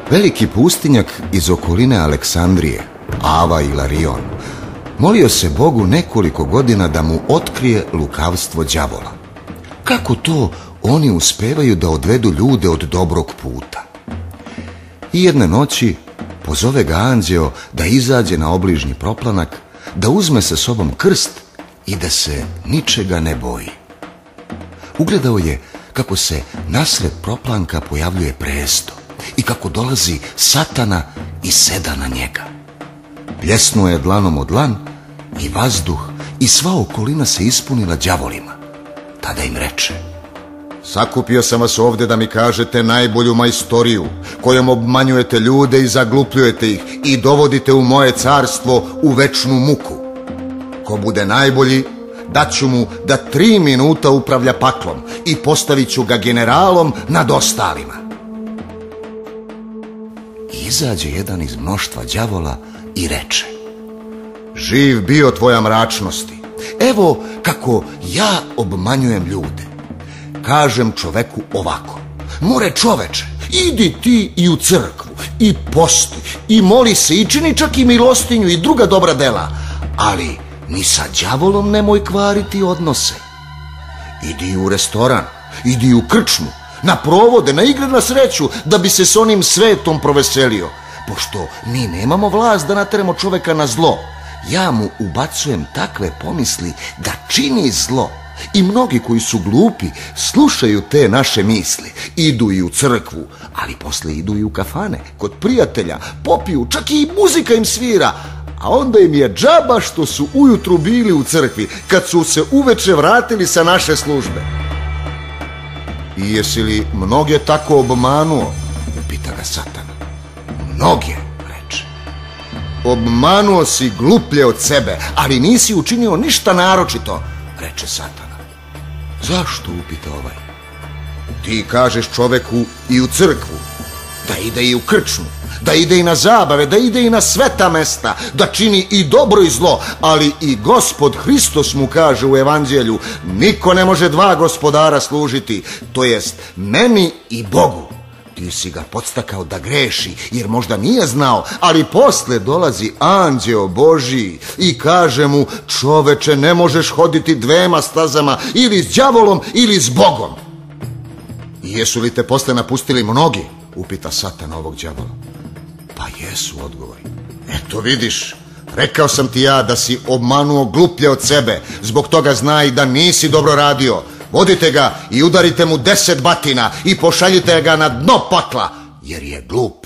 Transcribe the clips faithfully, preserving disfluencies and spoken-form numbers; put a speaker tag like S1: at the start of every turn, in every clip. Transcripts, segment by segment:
S1: Veliki pustinjak iz okoline Aleksandrije, Ava Ilarion, molio se Bogu nekoliko godina da mu otkrije lukavstvo đavola. Kako to oni uspevaju da odvedu ljude od dobrog puta? I jedne noći pozove ga anđeo da izađe na obližnji proplanak, da uzme sa sobom krst i da se ničega ne boji. Ugledao je kako se nasred proplanka pojavljuje presto i kako dolazi Satana i seda na njega. Pljesnuo je dlanom o dlan i vazduh i sva okolina se ispunila đavolima. Tada im reče:
S2: sakupio sam vas ovdje da mi kažete najbolju majstoriju, kojom obmanjujete ljude i zaglupljujete ih i dovodite u moje carstvo u večnu muku. Ko bude najbolji, daću mu da tri minuta upravlja paklom i postavit ću ga generalom nad ostalima.
S1: Izađe jedan iz mnoštva đavola i reče:
S2: živ bio tvoja mračnosti.
S1: Evo kako ja obmanjujem ljude. Kažem čoveku ovako: more čoveče, idi ti i u crkvu, i posti, i moli se, i čini čak i milostinju i druga dobra dela, ali ni sa đavolom nemoj kvariti odnose. Idi u restoran, idi u krčmu, na provode, na igre na sreću, da bi se s onim svetom proveselio. Pošto mi nemamo vlast da nateramo čoveka na zlo, ja mu ubacujem takve pomisli da čini zlo. I mnogi koji su glupi slušaju te naše misli, idu i u crkvu, ali posle idu i u kafane, kod prijatelja, popiju, čak i muzika im svira, a onda im je džaba što su ujutru bili u crkvi, kad su se uveče vratili sa naše službe.
S2: I jesi li mnoge tako obmanuo?
S1: Upita ga Satan.
S2: Mnoge, reče. Obmanuo si gluplje od sebe,
S1: ali nisi učinio ništa naročito, reče Satan. Zašto, upita ovaj.
S2: Ti kažeš čoveku i u crkvu,
S1: da ide i u krčmu, da ide i na zabave, da ide i na sveta mesta, da čini i dobro i zlo, ali i Gospod Hristos mu kaže u evanđelju: niko ne može dva gospodara služiti, to jest meni i Bogu. Ti si ga podstakao da greši, jer možda nije znao, ali posle dolazi anđeo Božji i kaže mu: čoveče, ne možeš hoditi dvema stazama, ili s đavolom ili s Bogom.
S2: I jesu li te posle napustili mnogi?
S1: Upita Satan ovog đavola. Pa jesu, odgovori.
S2: Eto vidiš, rekao sam ti ja da si obmanuo gluplje od sebe, zbog toga znaj da nisi dobro radio. Vodite ga i udarite mu deset batina i pošaljite ga na dno pakla, jer je glup.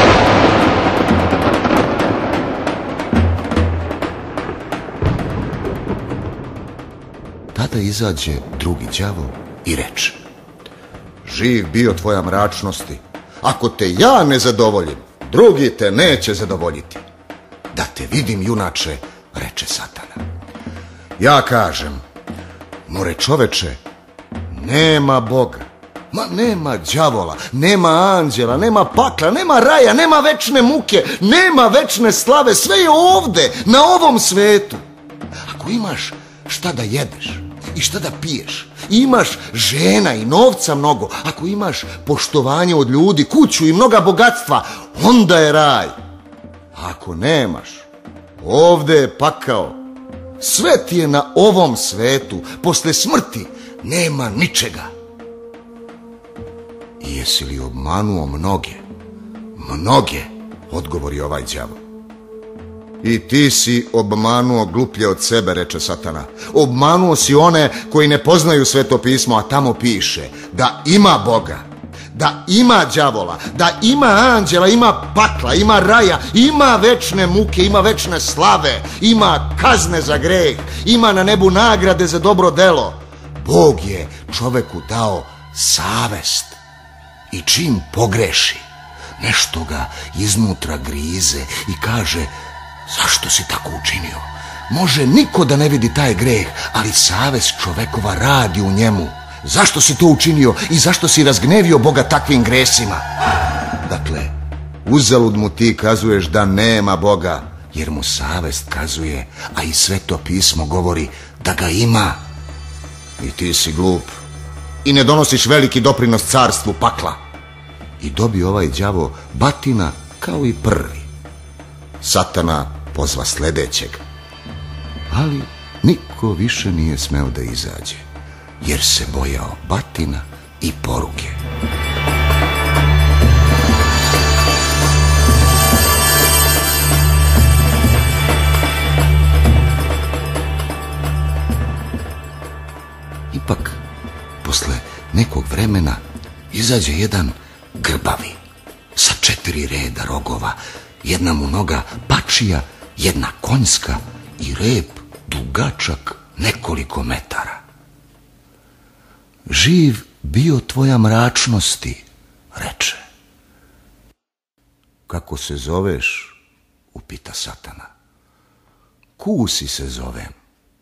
S1: Tada izađe drugi đavol i reče:
S2: živ bio tvoja mračnosti. Ako te ja ne zadovoljim, drugi te neće zadovoljiti.
S1: Da te vidim, junače, reče Satana.
S2: Ja kažem: more čoveče, nema Boga.
S1: Ma nema đavola, nema anđela, nema pakla, nema raja, nema večne muke, nema večne slave, sve je ovde, na ovom svetu. Ako imaš šta da jedeš i šta da piješ, imaš žena i novca mnogo, ako imaš poštovanje od ljudi, kuću i mnoga bogatstva, onda je raj. A ako nemaš, ovde je pakao. Sve ti je na ovom svetu, posle smrti nema ničega. I jesi li obmanuo mnoge?
S2: Mnoge, odgovori ovaj đavo. I ti si obmanuo gluplje od sebe, reče Satana. Obmanuo si one koji ne poznaju Sveto pismo, a tamo piše da ima Boga, da ima đavola, da ima anđela, ima pakla, ima raja, ima večne muke, ima večne slave, ima kazne za greh, ima na nebu nagrade za dobro delo. Bog je čoveku dao savest i čim pogreši, nešto ga iznutra grize i kaže: zašto si tako učinio? Može niko da ne vidi taj greh, ali savest čovekova radi u njemu. Zašto si to učinio i zašto si razgnevio Boga takvim gresima? Dakle, uzalud mu ti kazuješ da nema Boga, jer mu savest kazuje, a i Sveto pismo govori da ga ima. I ti si glup i ne donosiš veliki doprinos carstvu pakla.
S1: i dobio ovaj đavo batina kao i prvi.
S2: Satana pozva sledećeg,
S1: ali niko više nije smeo da izađe, jer se bojao batina i poruke. Ipak, posle nekog vremena izađe jedan grbavi, sa četiri reda rogova, jedna mu noga pačija, jedna konjska i rep dugačak nekoliko metara. Živ bio tvoja mračnosti, reče. Kako se zoveš? Upita Satana. Kusi se zovem.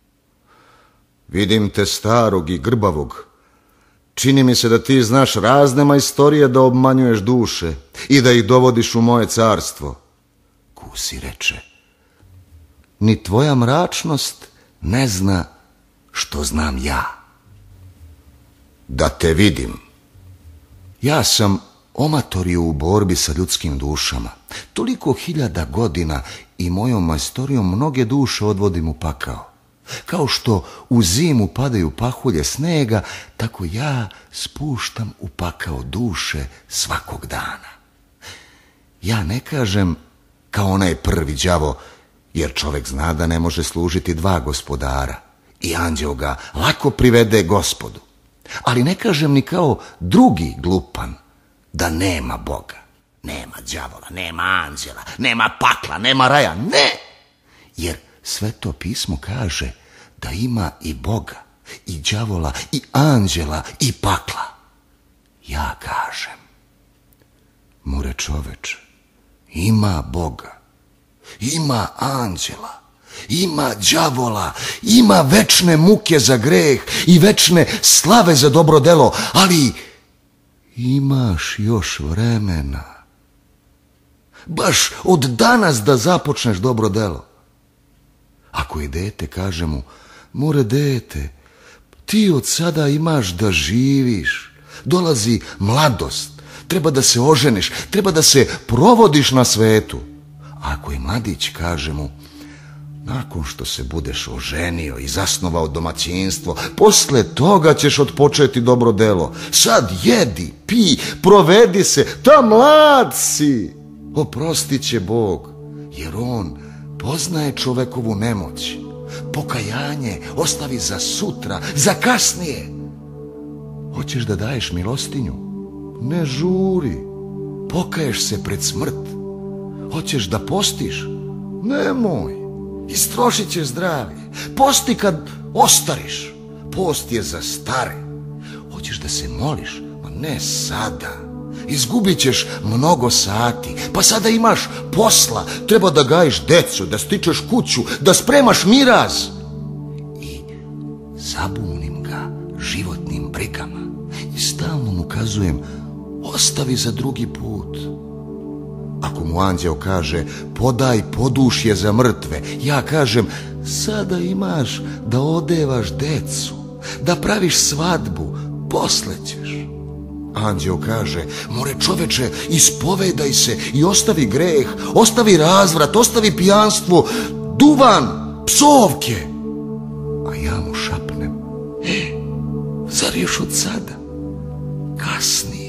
S2: Vidim te starog i grbavog. Čini mi se da ti znaš razne majstorije da obmanjuješ duše i da ih dovodiš u moje carstvo.
S1: Kusi reče. Ni tvoja mračnost ne zna što znam ja.
S2: Da te vidim.
S1: Ja sam omatorio u borbi sa ljudskim dušama. Toliko hiljada godina i mojom majstorijom mnoge duše odvodim u pakao. Kao što u zimu padaju pahulje snega, tako ja spuštam u pakao duše svakog dana. Ja ne kažem kao onaj prvi đavo, jer čovek zna da ne može služiti dva gospodara i anđeo ga lako privede Gospodu. Ali ne kažem ni kao drugi glupan da nema Boga. Nema đavola, nema anđela, nema pakla, nema raja. Ne! Jer Sveto pismo kaže da ima i Boga, i đavola, i anđela, i pakla. Ja kažem, more čoveče, ima Boga, ima anđela, ima đavola, ima večne muke za greh i večne slave za dobro delo, ali imaš još vremena. Baš od danas da započneš dobro delo. Ako je dete, kaže mu, more dete, ti od sada imaš da živiš, dolazi mladost, treba da se oženiš, treba da se provodiš na svetu. Ako je mladić, kaže mu, nakon što se budeš oženio i zasnovao domaćinstvo, posle toga ćeš otpočeti dobro delo. Sad jedi, pi, provedi se, ta mlad si. Oprostit će Bog, jer on poznaje čovekovu nemoć. Pokajanje ostavi za sutra, za kasnije. Hoćeš da daješ milostinju? Ne žuri. Pokaješ se pred smrt. Hoćeš da postiš? Nemoj. Istrošit ćeš zdravlje. Posti kad ostariš. Post je za stare. Hoćeš da se moliš? Ma ne sada. Izgubit ćeš mnogo sati. Pa sada imaš posla. Treba da gajiš decu, da stičeš kuću, da spremaš miraz. I zabunim ga životnim brigama. I stalno mu kazujem, ostavi za drugi put. Ako mu anđeo kaže, podaj podušje za mrtve, ja kažem, sada imaš da odevaš decu, da praviš svadbu, posle ćeš. Anđeo kaže, more čoveče, ispovedaj se i ostavi greh, ostavi razvrat, ostavi pijanstvo, duvan, psovke. A ja mu šapnem, e, zar još od sada? Kasnije.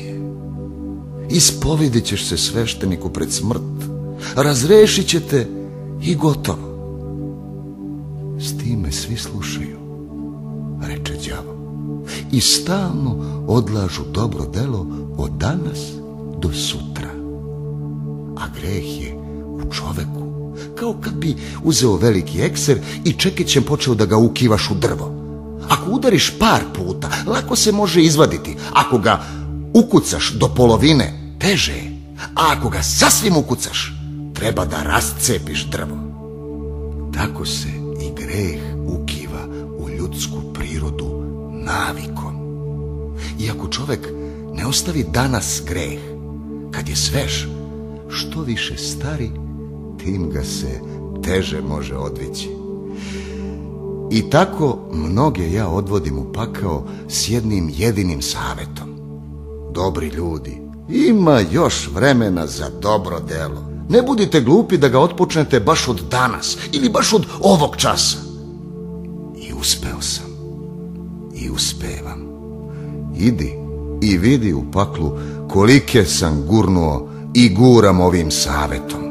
S1: Ispovedit ćeš se svešteniku pred smrt, razrešit će te i gotovo. S time svi slušaju, reče đavo, i stalno odlažu dobro delo od danas do sutra. A greh je u čoveku, kao kad bi uzeo veliki ekser i čekićem počeo da ga ukivaš u drvo. Ako udariš par puta, lako se može izvaditi. Ako ga ukucaš do polovine, teže je. A ako ga sasvim ukucaš, treba da rascepiš drvo. Tako se i greh ukiva u ljudsku prirodu navikom. I ako čovek ne ostavi danas greh, kad je svež, što više stari, tim ga se teže može odvići. I tako mnoge ja odvodim u pakao s jednim jedinim savetom. Dobri ljudi, Ima još vremena za dobro delo. Ne budite glupi da ga otpočnete baš od danas ili baš od ovog časa. I uspeo sam. I uspevam. Idi i vidi u paklu kolike sam gurnuo i guram ovim savetom.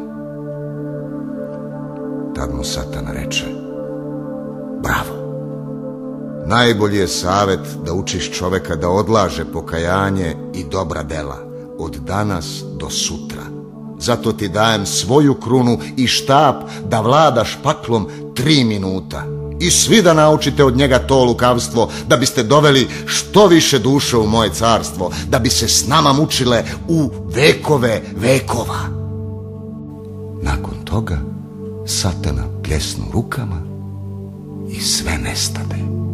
S1: Tad mu Satan reče: bravo. Najbolji je savet da učiš čoveka da odlaže pokajanje i dobra dela od danas do sutra. Zato ti dajem svoju krunu i štap da vladaš paklom tri minuta. I svi da naučite od njega to lukavstvo, da biste doveli što više duše u moje carstvo, da bi se s nama mučile u vekove vekova. Nakon toga Satana pljesnu rukama i sve nestade.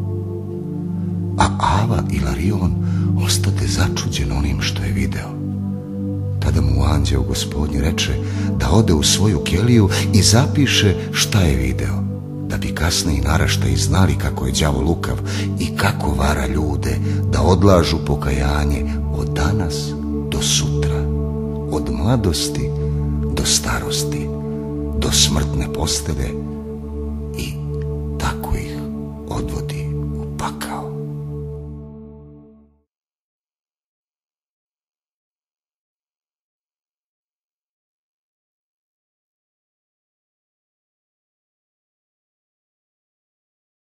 S1: A Ava i Larion ostade začuđen onim što je video. Tada mu anđeo Gospodnji reče da ode u svoju keliju i zapiše šta je video, da bi kasniji naraštaji znali kako je đavo lukav i kako vara ljude da odlažu pokajanje od danas do sutra, od mladosti do starosti, do smrtne postelje, i tako ih odvodi